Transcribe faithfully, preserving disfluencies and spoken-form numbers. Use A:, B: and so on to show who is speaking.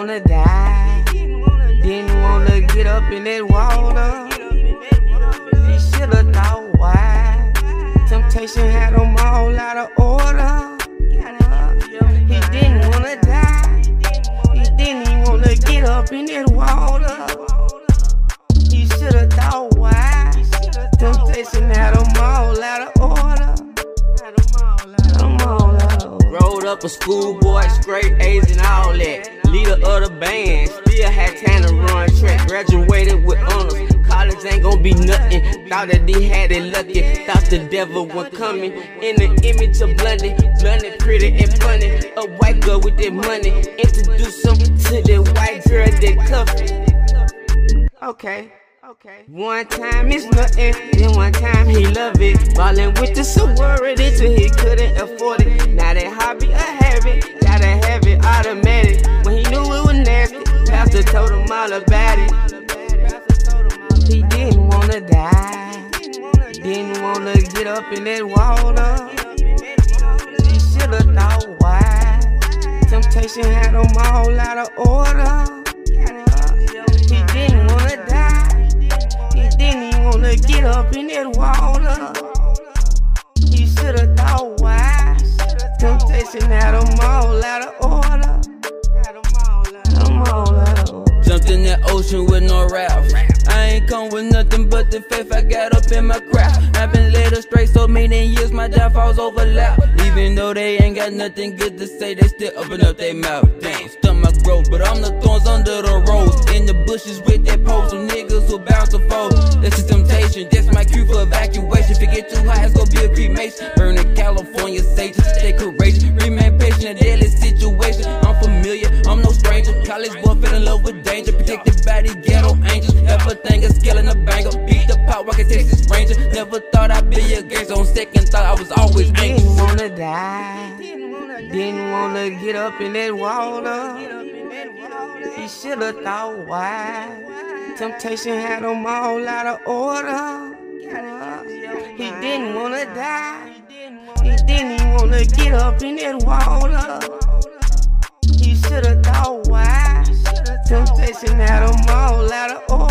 A: wanna die, didn't wanna get up in that water. He should've thought why. Temptation had him all out of order. He didn't wanna die, he didn't even wanna get up in that water. He should've thought why. Temptation had him all out of order. Had him all out of order.
B: Rolled up a schoolboy, straight A's and all that. Leader of the band, still had time to run track. Graduated with honors, college ain't gon' be nothing. Thought that he had it lucky, thought the devil was coming. In the image of Blondie, Blondie pretty and funny. A white girl with that money, introduce him to the white girl that cuffed it. Okay. Okay. One time it's nothing, then one time he love it. Ballin' with the sorority till he couldn't afford it. Now that hobby a habit, gotta have it automatic. When he knew it was nasty, pastor told him all about it. He didn't wanna die, didn't wanna get up in that water. He should've thought why. Temptation had him all out of order. He didn't wanna die, didn't even wanna get up in that water. He should've thought why. Temptation had him all out of order. Had him all out of order.
C: Jumped in that ocean with no raft. I ain't come with nothing but the faith I got up in my craft. I've been led astray so many years, my downfalls overlap. Even though they ain't got nothing good to say, they still open up their mouth. Dang, stunt my growth, but I'm the thorns under the rose. In the bushes with that pole, some niggas who bound to fold. That's a temptation, that's my cue for evacuation. If it get too high, it's gonna be a cremation. Burning California sages, stay courageous, remain patient in a deadly situation. I'm familiar, I'm no stranger. College boy fell in love with danger, protected by the ghetto angels. Everything a skill in a banger, beat the pot, rocket Texas Ranger. Never thought I'd be a gangster. On second thought, I was always anxious.
A: Didn't wanna die, didn't wanna get up in that water. He should've thought why. Temptation had him all out of order. He didn't wanna die, he didn't even wanna get up in that water. He should've thought why. Temptation had him all out of order.